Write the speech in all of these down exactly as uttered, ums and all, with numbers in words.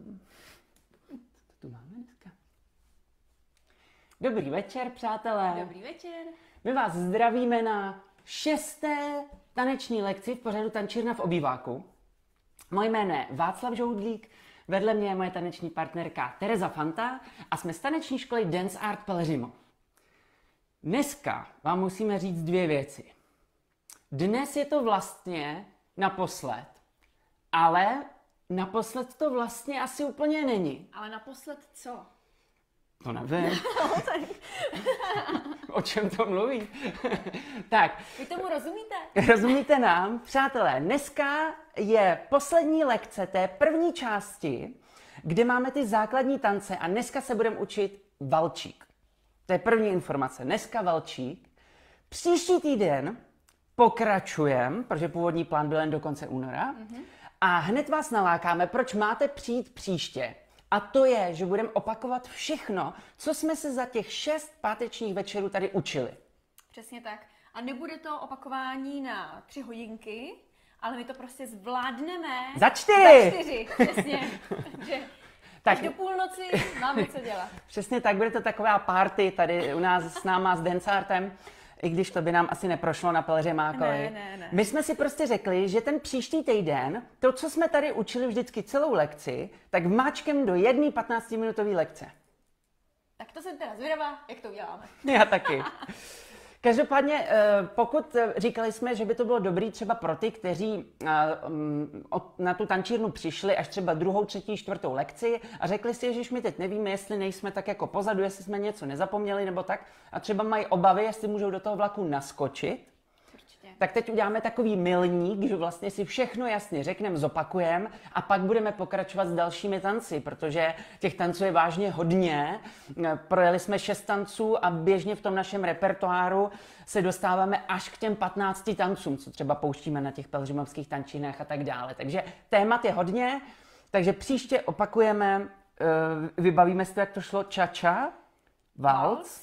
Co tu máme dneska? Dobrý večer, přátelé. Dobrý večer. My vás zdravíme na šesté taneční lekci v pořadu Tančírna v obýváku. Moje jméno je Václav Žoudlík, vedle mě je moje taneční partnerka Tereza Fanta a jsme z taneční školy Dance Art Pelhřimov. Dneska vám musíme říct dvě věci. Dnes je to vlastně naposled, ale naposled to vlastně asi úplně není. Ale naposled co? To nevím. O čem to mluví? Tak. Vy tomu rozumíte? Rozumíte nám? Přátelé, dneska je poslední lekce té první části, kde máme ty základní tance a dneska se budeme učit valčík. To je první informace. Dneska valčík. Příští týden pokračujeme, protože původní plán byl jen do konce února. Mm-hmm. A hned vás nalákáme, proč máte přijít příště. A to je, že budeme opakovat všechno, co jsme se za těch šest pátečních večerů tady učili. Přesně tak. A nebude to opakování na tři hodinky, ale my to prostě zvládneme. Za čtyři! Za čtyři, přesně. Takže tak, až do půlnoci máme co dělat. Přesně tak, bude to taková party tady u nás s náma s Dance Artem, i když to by nám asi neprošlo na Pelhřimákovi. Ne, ne, ne. My jsme si prostě řekli, že ten příští týden, to, co jsme tady učili vždycky celou lekci, tak vmáčkem do jedné patnáctiminutové lekce. Tak to jsem teda zvědavá, jak to uděláme. Já taky. Každopádně, pokud říkali jsme, že by to bylo dobrý třeba pro ty, kteří na tu tančírnu přišli až třeba druhou, třetí, čtvrtou lekci a řekli si, že my teď nevíme, jestli nejsme tak jako pozadu, jestli jsme něco nezapomněli nebo tak a třeba mají obavy, jestli můžou do toho vlaku naskočit, tak teď uděláme takový milník, že vlastně si všechno jasně řekneme, zopakujeme a pak budeme pokračovat s dalšími tanci, protože těch tanců je vážně hodně. Projeli jsme šest tanců a běžně v tom našem repertoáru se dostáváme až k těm patnácti tancům, co třeba pouštíme na těch pelhřimovských tančinách a tak dále. Takže témat je hodně, takže příště opakujeme, vybavíme si to, jak to šlo, cha-cha, waltz,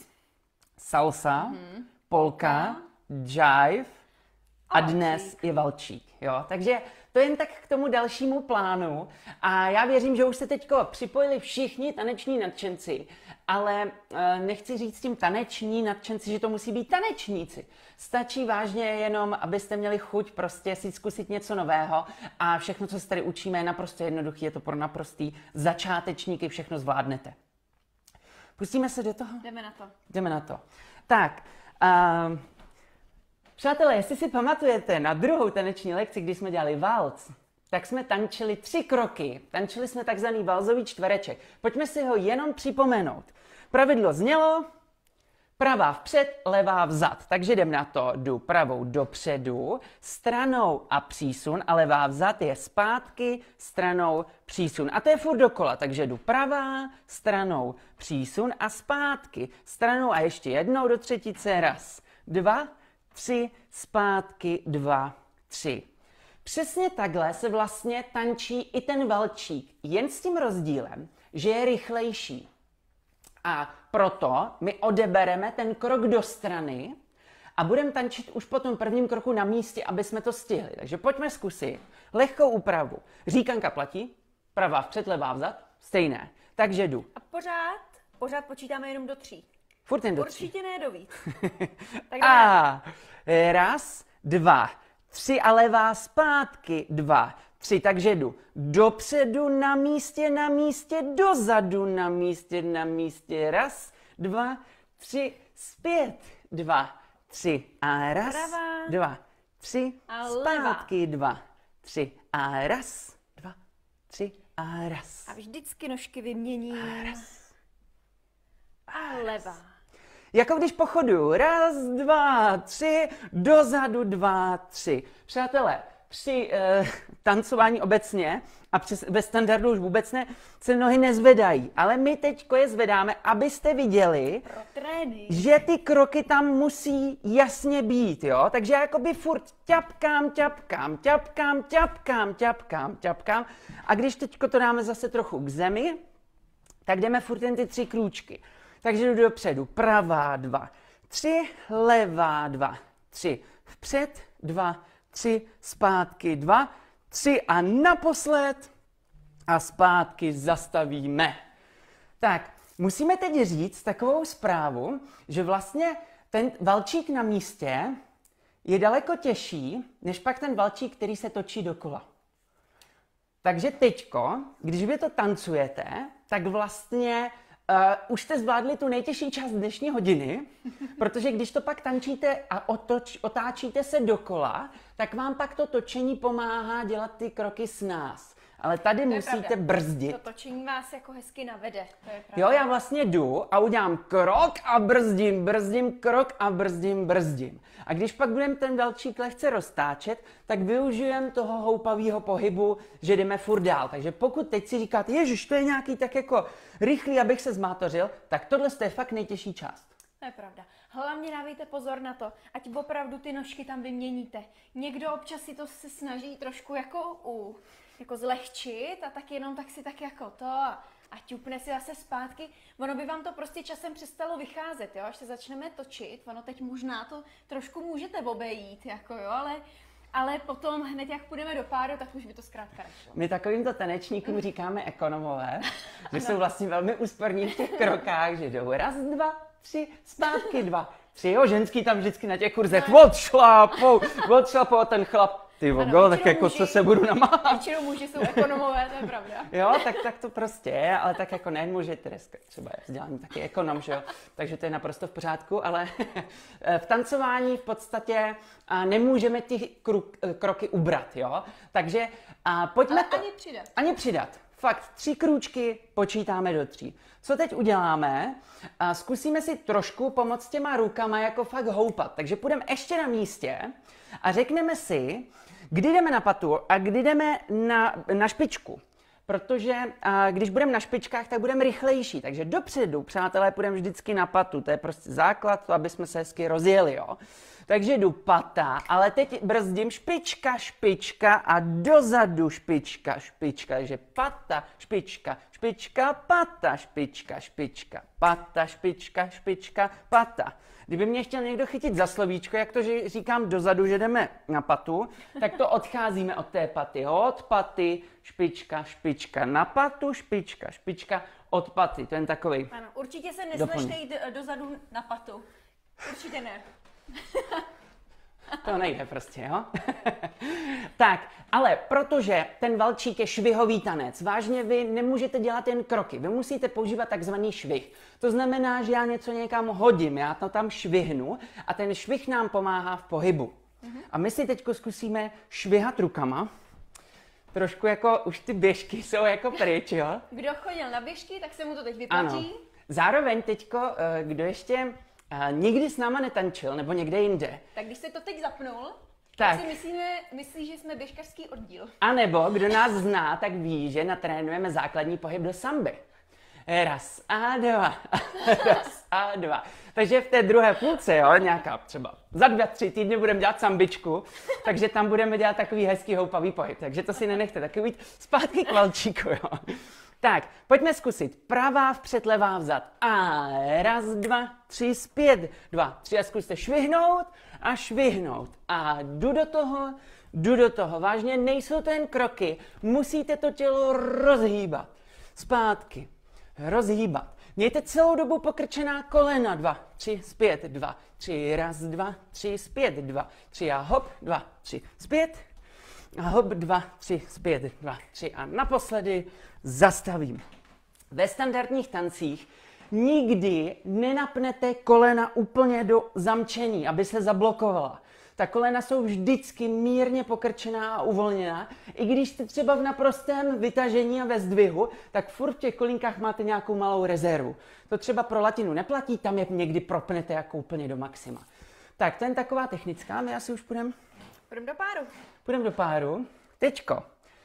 salsa, mm-hmm. polka, jive, a dnes je valčík, jo. Takže to jen tak k tomu dalšímu plánu. A já věřím, že už se teďko připojili všichni taneční nadšenci, ale e, nechci říct s tím taneční nadšenci, že to musí být tanečníci. Stačí vážně jenom, abyste měli chuť prostě si zkusit něco nového a všechno, co se tady učíme, je naprosto jednoduché, je to pro naprostý začátečníky, všechno zvládnete. Pustíme se do toho? Jdeme na to. Jdeme na to. Tak, uh, přátelé, jestli si pamatujete na druhou taneční lekci, kdy jsme dělali valc, tak jsme tančili tři kroky. Tančili jsme takzvaný valzový čtvereček. Pojďme si ho jenom připomenout. Pravidlo znělo pravá vpřed, levá vzad. Takže jdem na to. Jdu pravou dopředu, stranou a přísun a levá vzad je zpátky, stranou, přísun. A to je furt dokola. Takže jdu pravá, stranou, přísun a zpátky, stranou a ještě jednou do třetice. Raz, dva, tři, zpátky, dva, tři. Přesně takhle se vlastně tančí i ten valčík, jen s tím rozdílem, že je rychlejší. A proto my odebereme ten krok do strany a budeme tančit už po tom prvním kroku na místě, aby jsme to stihli. Takže pojďme zkusit lehkou úpravu. Říkanka platí, pravá vpřed, levá vzad, stejné. Takže jdu. A pořád, pořád počítáme jenom do tří. Furt jen do Určitě ne do víc. Tak a raz, dva, tři a levá zpátky, dva, tři, takže jdu dopředu na místě, na místě, dozadu na místě, na místě, raz, dva, tři, zpět, dva, tři a raz, Pravá. dva, tři, A zpátky, levá. dva, tři a raz, dva, tři a raz. A vždycky nožky vyměním. A raz. A levá. Jako když pochodu. Raz, dva, tři, dozadu, dva, tři. Přátelé, při uh, tancování obecně a při, ve standardu už vůbec ne, se nohy nezvedají. Ale my teďko je zvedáme, abyste viděli, Pro trénink. že ty kroky tam musí jasně být, jo? Takže já jakoby furt ťapkám, ťapkám, ťapkám, ťapkám, ťapkám, ťapkám. A když teďko to dáme zase trochu k zemi, tak jdeme furt jen ty tři krůčky. Takže jdu dopředu, pravá, dva, tři, levá, dva, tři, vpřed, dva, tři, zpátky, dva, tři a naposled a zpátky zastavíme. Tak, musíme teď říct takovou zprávu, že vlastně ten valčík na místě je daleko těžší, než pak ten valčík, který se točí dokola. Takže teďko, když vy to tancujete, tak vlastně uh, už jste zvládli tu nejtěžší část dnešní hodiny, protože když to pak tančíte a otoč, otáčíte se dokola, tak vám pak to točení pomáhá dělat ty kroky s nás. Ale tady to musíte brzdit. To točení vás jako hezky navede. To je jo, já vlastně jdu a udělám krok a brzdím, brzdím, krok a brzdím, brzdím. A když pak budeme ten valčík lehce roztáčet, tak využijeme toho houpavého pohybu, že jdeme furt dál. Takže pokud teď si říkáte, ježiš, to je nějaký tak jako rychlý, abych se zmátořil, tak tohle je fakt nejtěžší část. To je pravda. Hlavně dávejte pozor na to, ať opravdu ty nožky tam vyměníte. Někdo občas si to se snaží trošku jako u... jako zlehčit a tak jenom tak si tak jako to a, a ťupne si zase zpátky. Ono by vám to prostě časem přestalo vycházet, jo, až se začneme točit, ono teď možná to trošku můžete obejít, jako jo, ale, ale potom hned jak půjdeme do páru, tak už by to zkrátka nešlo. My takovýmto tanečníkům říkáme ekonomové, že jsou vlastně velmi úsporní v těch krokách, že jdou raz, dva, tři, zpátky dva, tři, jo, ženský tam vždycky na těch kurzech odšlapou, odšlapou ten chlap. Ty vogo, tak jako muži, co se budu namáhat. Většinou muži jsou ekonomové, to je pravda. Jo, tak, tak to prostě je, ale tak jako nejen muži, Tereska třeba je vzdělání taky ekonom, že jo, takže to je naprosto v pořádku, ale v tancování v podstatě nemůžeme ty kroky ubrat, jo, takže pojďme ale to... ani přidat. Ani přidat. Fakt, tři krůčky počítáme do tří. Co teď uděláme? Zkusíme si trošku pomoct těma rukama jako fakt houpat. Takže půjdeme ještě na místě a řekneme si, kdy jdeme na patu a kdy jdeme na, na špičku. Protože a, když budeme na špičkách, tak budeme rychlejší. Takže dopředu, přátelé, půjdeme vždycky na patu. To je prostě základ, aby jsme se hezky rozjeli, jo. Takže jdu pata, ale teď brzdím špička, špička a dozadu špička, špička. Takže pata, špička, špička, pata, špička, špička, pata, špička, špička, pata. Kdyby mě chtěl někdo chytit za slovíčko, jak to že říkám dozadu, že jdeme na patu, tak to odcházíme od té paty. Od paty, špička, špička, na patu, špička, špička, od paty. To je takový. Ano, určitě se nesnažte jít dozadu na patu. Určitě ne. To nejde prostě, jo? Tak, ale protože ten valčík je švihový tanec, vážně vy nemůžete dělat jen kroky, vy musíte používat takzvaný švih. To znamená, že já něco někam hodím, já to tam švihnu a ten švih nám pomáhá v pohybu. Mm-hmm. A my si teď zkusíme švihat rukama. Trošku jako, už ty běžky jsou jako pryč, jo? Kdo chodil na běžky, tak se mu to teď vyplatí. Ano. Zároveň teďko, kdo ještě a nikdy s náma netančil, nebo někde jinde. Tak když se to teď zapnul, tak, tak si myslíme, myslí, že jsme běžkařský oddíl. A nebo kdo nás zná, tak ví, že natrénujeme základní pohyb do samby. Raz a dva, raz a dva. Takže v té druhé půlce, jo, nějaká třeba za dva, tři týdny budeme dělat sambičku, takže tam budeme dělat takový hezký houpavý pohyb. Takže to si nenechte, taky být zpátky k valčíku, jo. Tak, pojďme zkusit. Pravá vpřed, levá vzad. A raz, dva, tři, zpět. Dva, tři a zkuste švihnout a švihnout. A jdu do toho, jdu do toho. Vážně nejsou to jen kroky. Musíte to tělo rozhýbat. Zpátky. Rozhýbat. Mějte celou dobu pokrčená kolena. Dva, tři, zpět. Dva, tři, raz, dva, tři, zpět. Dva, tři a hop. Dva, tři, zpět. A hop, dva, tři, zpět, dva, tři a naposledy zastavím. Ve standardních tancích nikdy nenapnete kolena úplně do zamčení, aby se zablokovala. Ta kolena jsou vždycky mírně pokrčená a uvolněná. I když jste třeba v naprostém vytažení a ve zdvihu, tak furt v těch kolínkách máte nějakou malou rezervu. To třeba pro latinu neplatí, tam je někdy propnete jako úplně do maxima. Tak, to je taková technická, my asi už půjdeme. Půjdeme do páru. Půjdeme do páru. Teďko.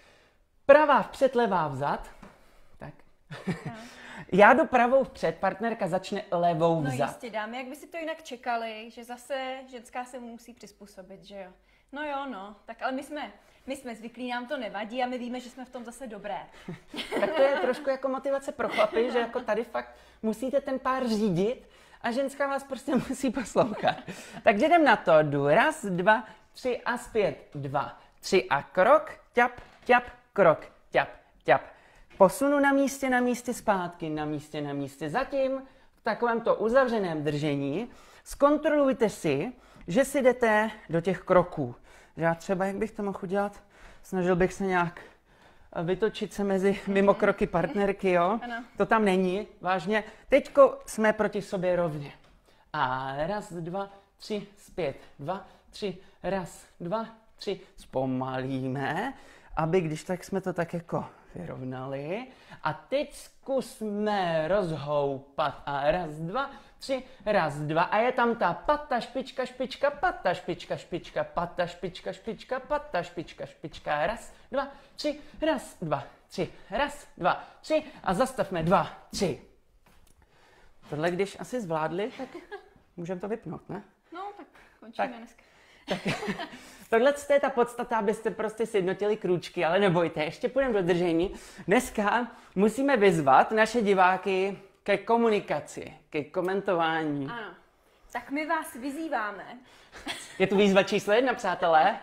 Pravá vpřed, levá vzad. Tak. No. Já jdu pravou vpřed, partnerka začne levou vzad. No jistě, dámy, jak by si to jinak čekali, že zase ženská se musí přizpůsobit, že jo? No jo, no, tak ale my jsme, my jsme zvyklí, nám to nevadí a my víme, že jsme v tom zase dobré. Tak to je trošku jako motivace pro chlapy, že jako tady fakt musíte ten pár řídit a ženská vás prostě musí poslouchat. Takže jdem na to. Jdu raz, dva, tři a zpět. Dva, tři a krok, ťap, ťap, krok, ťap, ťap. posunu na místě, na místě, zpátky, na místě, na místě. Zatím v takovémto uzavřeném držení zkontrolujte si, že si jdete do těch kroků. Já třeba, jak bych to mohl udělat, snažil bych se nějak vytočit se mezi mimo kroky partnerky, jo? Ano. To tam není, vážně. Teďko jsme proti sobě rovně. A raz, dva, tři, zpět, dva, tři, raz, dva, tři, zpomalíme, aby když tak jsme to tak jako vyrovnali. A teď zkusme rozhoupat. A raz, dva, tři, raz, dva. A je tam ta pata, špička, špička, pata, špička, špička, pata, špička, špička, pata, špička, špička. Raz, dva, tři, raz, dva, tři, raz, dva, tři. A zastavme dva, tři. Tohle, když asi zvládli, tak můžeme to vypnout, ne? No, tak končíme Tak. dneska. Tak, tohle je ta podstata, abyste prostě sjednotili krůčky, ale nebojte, ještě půjdeme do držení. Dneska musíme vyzvat naše diváky ke komunikaci, ke komentování. Ano. Tak my vás vyzýváme. Je tu výzva číslo jedna, přátelé.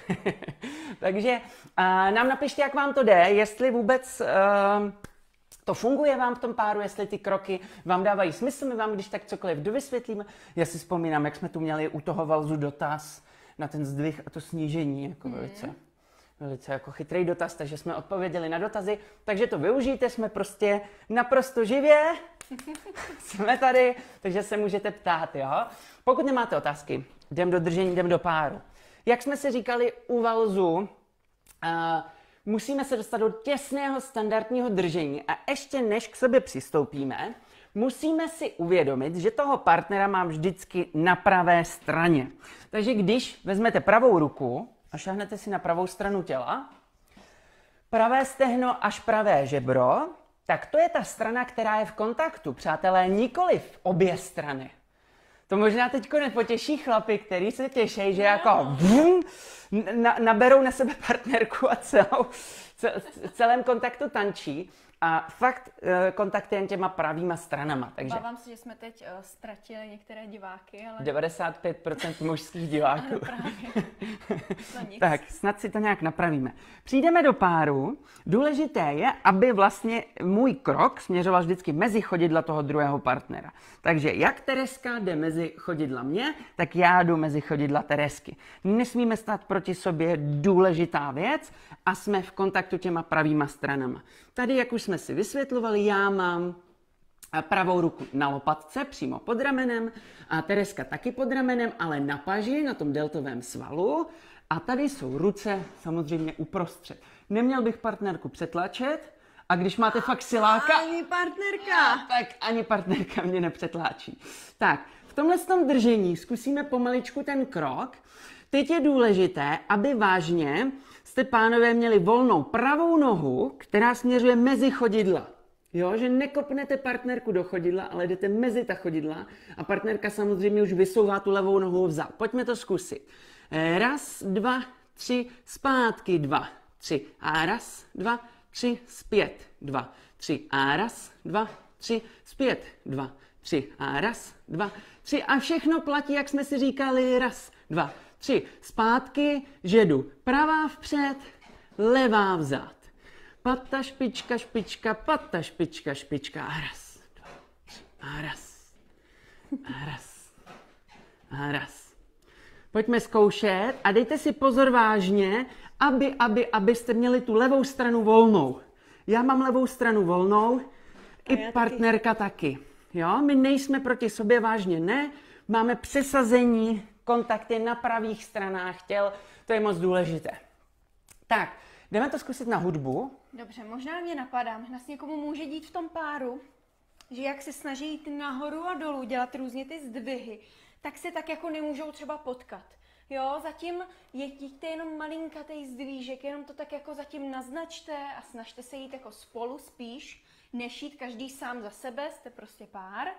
Takže a nám napište, jak vám to jde, jestli vůbec uh, to funguje vám v tom páru, jestli ty kroky vám dávají smysl, my vám když tak cokoliv dovysvětlíme. Já si vzpomínám, jak jsme tu měli u toho valzu dotaz na ten zdvih a to snížení, jako mm. velice, velice jako chytrý dotaz, takže jsme odpověděli na dotazy, takže to využijte, jsme prostě naprosto živě, jsme tady, takže se můžete ptát, jo. Pokud nemáte otázky, jdem do držení, jdem do páru. Jak jsme si říkali u valzu, uh, musíme se dostat do těsného standardního držení a ještě než k sobě přistoupíme, musíme si uvědomit, že toho partnera mám vždycky na pravé straně. Takže když vezmete pravou ruku a šáhnete si na pravou stranu těla, pravé stehno až pravé žebro, tak to je ta strana, která je v kontaktu. Přátelé, nikoliv obě strany. To možná teďko nepotěší chlapy, který se těší, že jako vum, na, naberou na sebe partnerku a celou, celém kontaktu tančí. A fakt kontakt jen těma pravýma stranama. Takže Bávám se, že jsme teď uh, ztratili některé diváky, ale... devadesát pět procent mužských diváků. Ano, právě. No nic. Tak, snad si to nějak napravíme. Přijdeme do páru. Důležité je, aby vlastně můj krok směřoval vždycky mezi chodidla toho druhého partnera. Takže jak Tereska jde mezi chodidla mě, tak já jdu mezi chodidla Teresky. Nesmíme stát proti sobě, důležitá věc, a jsme v kontaktu těma pravýma stranama. Tady, jak už jsme si vysvětlovali, já mám pravou ruku na lopatce, přímo pod ramenem, a Tereska taky pod ramenem, ale na paži, na tom deltovém svalu. A tady jsou ruce samozřejmě uprostřed. Neměl bych partnerku přetlačet, a když máte fakt siláka... Ani partnerka! Tak ani partnerka mě nepřetláčí. Tak, v tomhle tom držení zkusíme pomaličku ten krok. Teď je důležité, aby vážně jste, pánové, měli volnou pravou nohu, která směřuje mezi chodidla. Jo, že nekopnete partnerku do chodidla, ale jdete mezi ta chodidla a partnerka samozřejmě už vysouvá tu levou nohu vzad. Pojďme to zkusit. Raz, dva, tři, zpátky, dva, tři. A raz, dva, tři, zpět, dva, tři. A raz, dva, tři, zpět, dva, tři. A raz, dva, tři. A všechno platí, jak jsme si říkali, raz, dva, tři. Zpátky, že jdu pravá vpřed, levá vzad. Pata, špička, špička, pata, špička, špička. A raz, dva, tři. A raz, a raz, a raz. Pojďme zkoušet a dejte si pozor vážně, aby, aby, abyste měli tu levou stranu volnou. Já mám levou stranu volnou, i partnerka taky. taky. Jo, my nejsme proti sobě, vážně ne, máme přesazení, kontakty na pravých stranách těl, to je moc důležité. Tak, jdeme to zkusit na hudbu. Dobře, možná mě napadá, možná se někomu může dít v tom páru, že jak se snaží jít nahoru a dolů, dělat různě ty zdvihy, tak se tak jako nemůžou třeba potkat. Jo, zatím jeďte jenom malinkatej zdvížek, jenom to tak jako zatím naznačte a snažte se jít jako spolu spíš, než jít každý sám za sebe, jste prostě pár.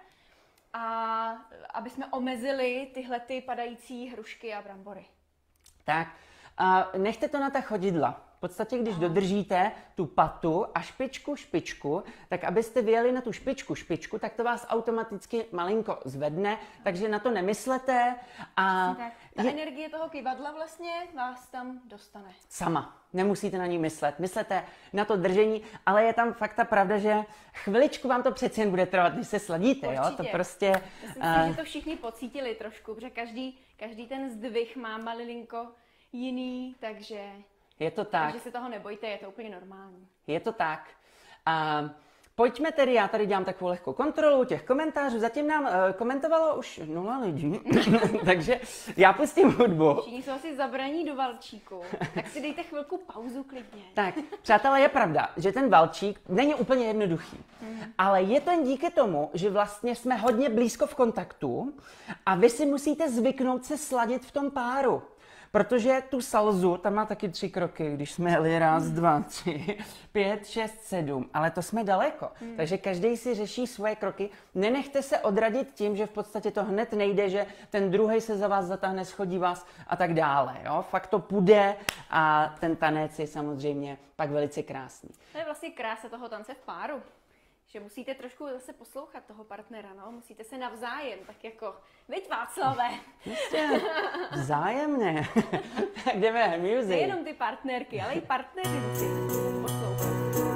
A aby jsme omezili tyhle ty padající hrušky a brambory. Tak, a nechte to na ta chodidla. V podstatě, když dodržíte tu patu a špičku, špičku, tak abyste vyjeli na tu špičku, špičku, tak to vás automaticky malinko zvedne, takže na to nemyslete. A tak, ta je... energie toho kyvadla vlastně vás tam dostane. Sama. Nemusíte na ní myslet. Myslete na to držení, ale je tam fakt ta pravda, že chviličku vám to přeci jen bude trvat, když se sladíte. Jo? To prostě... Myslím uh... si, že to všichni pocítili trošku, protože každý, každý ten zdvih má malinko jiný, takže... Je to tak. Takže se toho nebojte, je to úplně normální. Je to tak. A pojďme tedy, já tady dělám takovou lehkou kontrolu těch komentářů. Zatím nám uh, komentovalo už nula lidí, takže já pustím hudbu. Všichni jsou asi zabraní do valčíku, tak si dejte chvilku pauzu klidně. Tak, přátelé, je pravda, že ten valčík není úplně jednoduchý, mm. ale je to jen díky tomu, že vlastně jsme hodně blízko v kontaktu a vy si musíte zvyknout se sladit v tom páru. Protože tu salzu, tam má taky tři kroky, když jsme jeli raz, dva, tři, pět, šest, sedm, ale to jsme daleko. Hmm. Takže každý si řeší svoje kroky. Nenechte se odradit tím, že v podstatě to hned nejde, že ten druhej se za vás zatáhne, schodí vás a tak dále. Jo? Fakt to půjde a ten tanec je samozřejmě pak velice krásný. To je vlastně krása toho tance v páru. Že musíte trošku zase poslouchat toho partnera, no? Musíte se navzájem, tak jako, veď Václave. Jistě, vzájemně. Tak jdeme, music. Nejenom ty partnerky, ale i partneři musí poslouchat.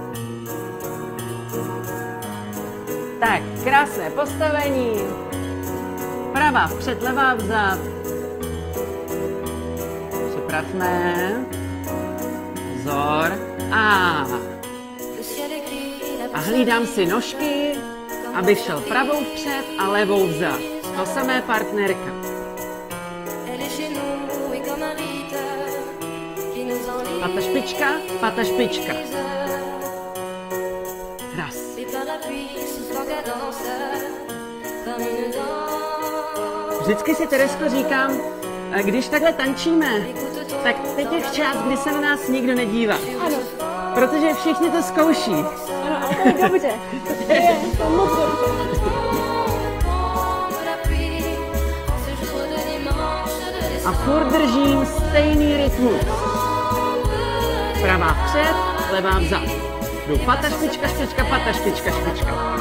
Tak, krásné postavení. Pravá vpřed, levá vzad. Připravme. Vzor. A... A hlídám si nožky, abych šel pravou vpřed a levou vzad. To samé partnerka. Pata špička, pata špička. Raz. Vždycky si, Teresko, říkám, když takhle tančíme, tak teď je čas, kdy se na nás nikdo nedívá. Ano. Protože všichni to zkouší. Ano, a to je dobře. To je to moc dobře. A furt držím stejný rytmus. Pravá vpřed, levá vzad. Jdu pata, špička, špička, pata, špička, špička.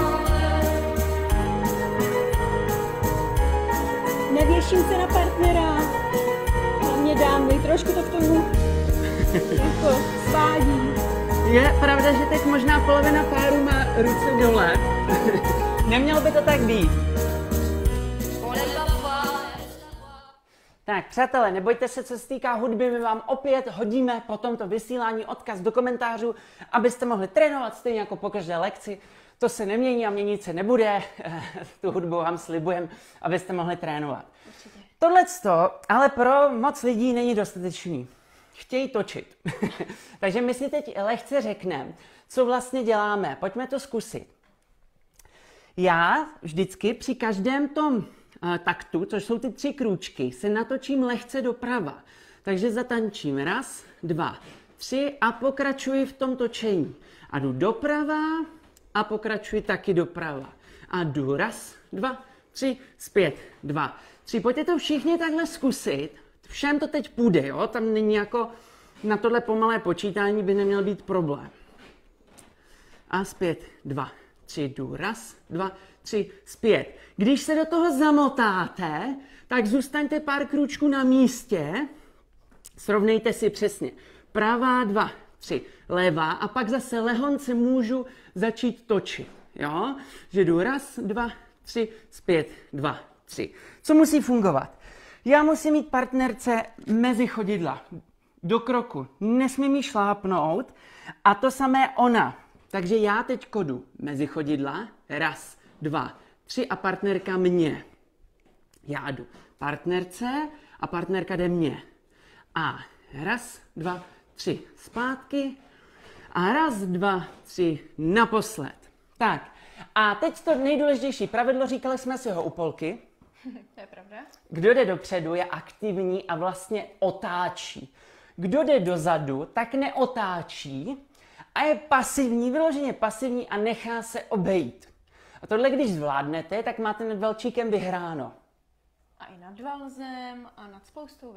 Nevěším se na partnera. Hlavně dámy, trošku to k tomu jako svádí. Je pravda, že teď možná polovina páru má ruce dole. Nemělo by to tak být. Tak, přátelé, nebojte se, co se týká hudby, my vám opět hodíme po tomto vysílání odkaz do komentářů, abyste mohli trénovat stejně jako po každé lekci. To se nemění a měnit se nebude, tu hudbu vám slibujeme, abyste mohli trénovat. Tohleto ale pro moc lidí není dostatečný. Chtějí točit. Takže my si teď lehce řekneme, co vlastně děláme. Pojďme to zkusit. Já vždycky při každém tom uh, taktu, což jsou ty tři krůčky, se natočím lehce doprava. Takže zatančím raz, dva, tři a pokračuji v tom točení. A jdu doprava a pokračuji taky doprava. A jdu raz, dva, tři, zpět, dva, tři. Pojďte to všichni takhle zkusit. Všem to teď půjde, jo? Tam není jako na tohle pomalé počítání by neměl být problém. A zpět, dva, tři, jdu, raz, dva, tři, zpět. Když se do toho zamotáte, tak zůstaňte pár krůčků na místě, srovnejte si přesně. Pravá, dva, tři, levá a pak zase lehonce můžu začít točit, jo? Že jdu raz, dva, tři, zpět, dva, tři. Co musí fungovat? Já musím mít partnerce mezi chodidla, do kroku, nesmím jí šlápnout a to samé ona. Takže já teď jdu mezi chodidla, raz, dva, tři a partnerka mě. Já jdu partnerce a partnerka jde mě. A raz, dva, tři, zpátky a raz, dva, tři, naposled. Tak a teď to nejdůležitější pravidlo, říkali jsme si ho u polky. To je pravda. Kdo jde dopředu, je aktivní a vlastně otáčí. Kdo jde dozadu, tak neotáčí a je pasivní, vyloženě pasivní a nechá se obejít. A tohle, když zvládnete, tak máte nad valčíkem vyhráno. A i nad valzem a nad spoustou věcí.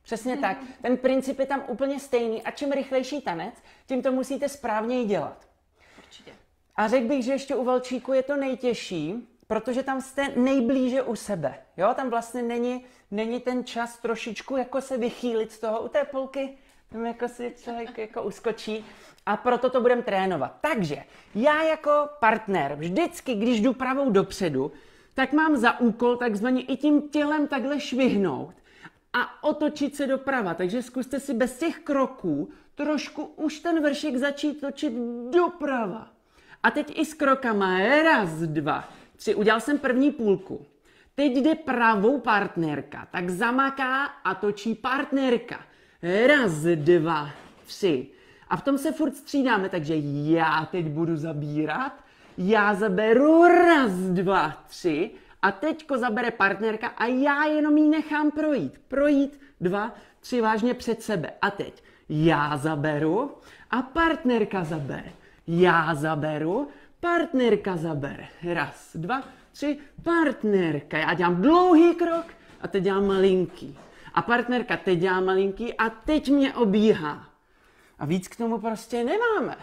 Přesně tak. Ten princip je tam úplně stejný a čím rychlejší tanec, tím to musíte správněji dělat. Určitě. A řekl bych, že ještě u valčíku je to nejtěžší, protože tam jste nejblíže u sebe. Jo, tam vlastně není, není ten čas trošičku jako se vychýlit z toho. U té polky tam jako si člověk jako uskočí a proto to budeme trénovat. Takže já jako partner vždycky, když jdu pravou dopředu, tak mám za úkol takzvaně i tím tělem takhle švihnout a otočit se doprava. Takže zkuste si bez těch kroků trošku už ten vršek začít točit doprava. A teď i s krokama. Raz, dva, tři. Udělal jsem první půlku. Teď jde pravou partnerka. Tak zamaká a točí partnerka. Raz, dva, tři. A v tom se furt střídáme, takže já teď budu zabírat. Já zaberu raz, dva, tři. A teďko zabere partnerka a já jenom ji nechám projít. Projít, dva, tři vážně před sebe. A teď já zaberu a partnerka zabere. Já zaberu, partnerka zabere. Raz, dva, tři, partnerka. Já dělám dlouhý krok a teď dělám malinký. A partnerka teď dělá malinký a teď mě obíhá. A víc k tomu prostě nemáme.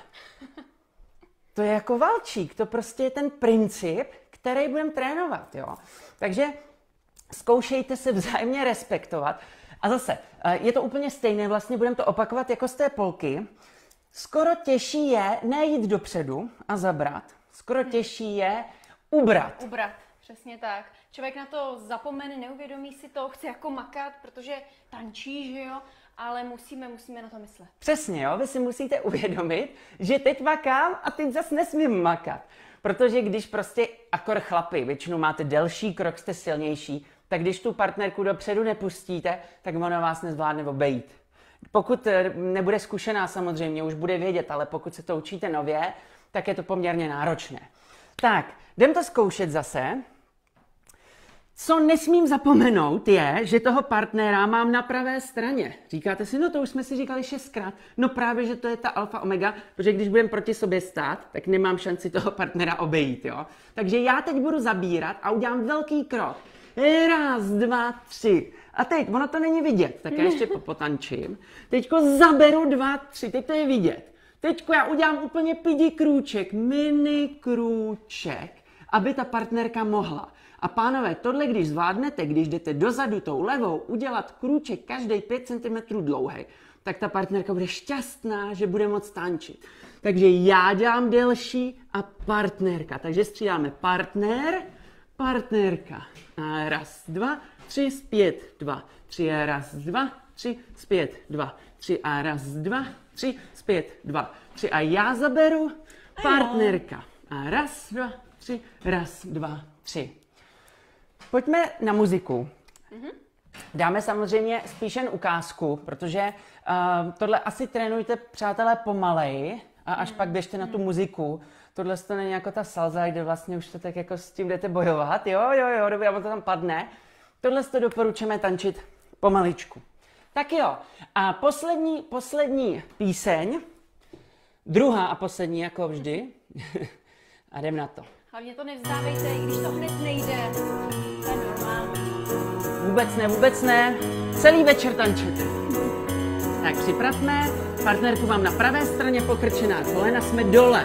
To je jako valčík, to prostě je ten princip, který budeme trénovat, jo. Takže zkoušejte se vzájemně respektovat. A zase, je to úplně stejné, vlastně budeme to opakovat jako z té polky. Skoro těžší je nejít dopředu a zabrat. Skoro těžší je ubrat. Ubrat, přesně tak. Člověk na to zapomene, neuvědomí si to, chce jako makat, protože tančí, že jo? Ale musíme, musíme na to myslet. Přesně, jo? Vy si musíte uvědomit, že teď makám a teď zase nesmím makat. Protože když prostě akor chlapi, většinou máte delší krok, jste silnější, tak když tu partnerku dopředu nepustíte, tak ona vás nezvládne obejít. Pokud nebude zkušená samozřejmě, už bude vědět, ale pokud se to učíte nově, tak je to poměrně náročné. Tak, jdem to zkoušet zase. Co nesmím zapomenout je, že toho partnera mám na pravé straně. Říkáte si, no to už jsme si říkali šestkrát. No právě, že to je ta alfa omega, protože když budeme proti sobě stát, tak nemám šanci toho partnera obejít, jo. Takže já teď budu zabírat a udělám velký krok. Raz, dva, tři. A teď, ono to není vidět, tak já ještě potančím. Teďko zaberu dva, tři, teď to je vidět. Teďko já udělám úplně pidi krůček, mini krůček, aby ta partnerka mohla. A pánové, tohle když zvládnete, když jdete dozadu tou levou udělat krůček každý pět centimetrů dlouhý, tak ta partnerka bude šťastná, že bude moct tančit. Takže já dělám delší a partnerka. Takže střídáme partner, partnerka. A raz, dva, tři, zpět, dva, tři, a raz, dva, tři, zpět, dva, tři, a raz, dva, tři, zpět, dva, tři. A já zaberu partnerka. A raz, dva, tři, raz, dva, tři. Pojďme na muziku. Dáme samozřejmě spíš jen ukázku, protože uh, tohle asi trénujte, přátelé, pomaleji a až mm. pak běžte na tu muziku. Tohle to není jako ta salsa, kde vlastně už to tak jako s tím jdete bojovat. Jo, jo, jo, dobře, a to tam padne. Tohle to doporučujeme tančit pomaličku. Tak jo, a poslední, poslední píseň, druhá a poslední jako vždy. A jdem na to. Hlavně to nevzdávejte, i když to hned nejde. To je normální. Vůbec ne, vůbec ne. Celý večer tančíte. Tak připravme. Partnerku mám na pravé straně pokrčená kolena, jsme dole.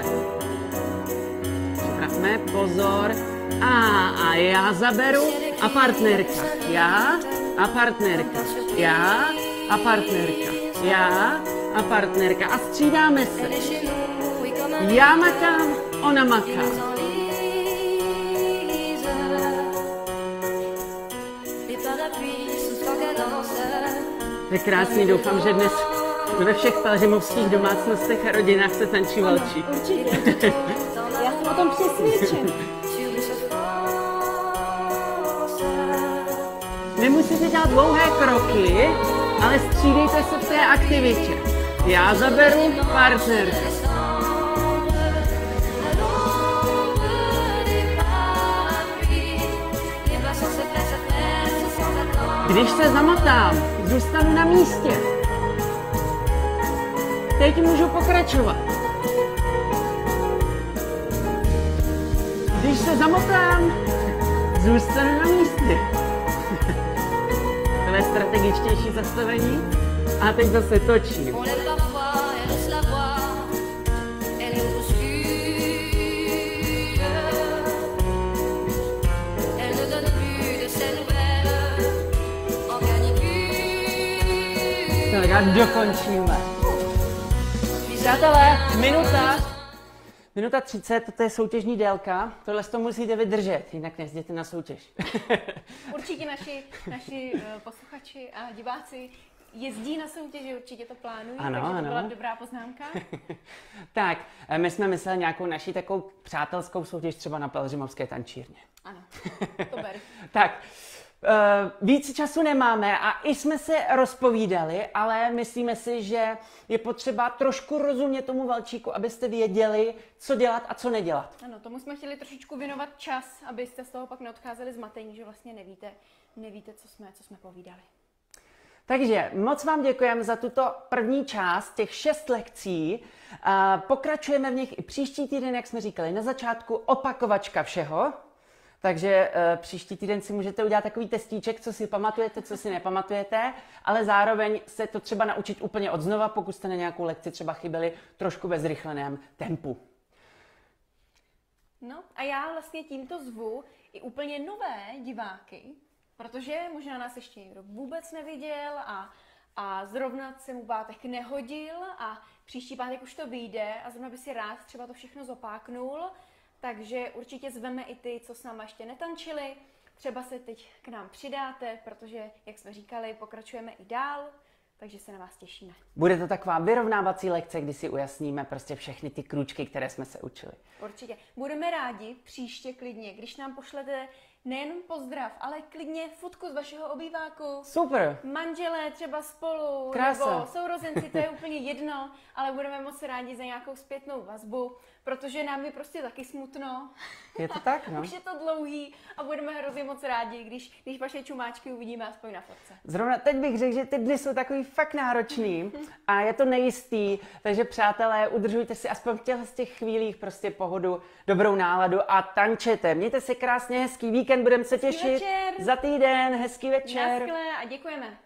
Připravme, pozor. A, a já zaberu a partnerka. Já a partnerka. Já a partnerka. Já a partnerka. A střídáme se. Já makám, ona maká. Je krásný, doufám, že dnes ve všech pelhřimovských domácnostech a rodinách se tančí valčík. Určitě. Já jsem o tom přesvědčen. Nemusíte dělat dlouhé kroky, ale střídejte se v té aktivitě. Já zaberu partnerka. Když se zamotám, zůstanu na místě. Teď můžu pokračovat. Když se zamotám, zůstanu na místě. takové strategičtější zastavení. A teď zase točím. Tak a dokončíme. Přátelé, minuta. Minuta třicet, to je soutěžní délka. Tohle to musíte vydržet, jinak nejezděte na soutěž. Určitě naši, naši uh, posluchači a diváci jezdí na soutěži, určitě to plánují, ano, takže to ano. byla dobrá poznámka. Tak, my jsme mysleli nějakou naší takovou přátelskou soutěž třeba na Pelhřimovské tančírně. Ano, to beru. Tak, uh, víc času nemáme a i jsme se rozpovídali, ale myslíme si, že je potřeba trošku rozumět tomu valčíku, abyste věděli, co dělat a co nedělat. Ano, tomu jsme chtěli trošičku věnovat čas, abyste z toho pak neodcházeli zmatení, že vlastně nevíte, nevíte, co jsme, co jsme povídali. Takže moc vám děkujeme za tuto první část, těch šest lekcí. Pokračujeme v nich i příští týden, jak jsme říkali na začátku, opakovačka všeho. Takže uh, příští týden si můžete udělat takový testíček, co si pamatujete, co si nepamatujete, ale zároveň se to třeba naučit úplně od znova, pokud jste na nějakou lekci třeba chyběli trošku ve zrychleném tempu. No a já vlastně tímto zvu i úplně nové diváky, protože možná nás ještě někdo vůbec neviděl a, a zrovna se mu pátek nehodil a příští pátek už to vyjde a zrovna by si rád třeba to všechno zopáknul. Takže určitě zveme i ty, co s náma ještě netančili. Třeba se teď k nám přidáte, protože, jak jsme říkali, pokračujeme i dál, takže se na vás těšíme. Bude to taková vyrovnávací lekce, kdy si ujasníme prostě všechny ty krůčky, které jsme se učili. Určitě. Budeme rádi příště klidně, když nám pošlete nejen pozdrav, ale klidně fotku z vašeho obýváku. Super. Manželé třeba spolu, Krása. Nebo sourozenci, to je úplně jedno, ale budeme moc rádi za nějakou zpětnou vazbu, protože nám je prostě taky smutno. Je to tak, no? Už je to dlouhý a budeme hrozně moc rádi, když, když vaše čumáčky uvidíme aspoň na fotce. Zrovna teď bych řekl, že ty dny jsou takový fakt náročný a je to nejistý, takže přátelé, udržujte si aspoň v těch, z těch chvílích prostě pohodu, dobrou náladu a tančete. Mějte se krásně, hezký víkend, budeme se těšit večer. za týden, hezký večer. Naschle a děkujeme.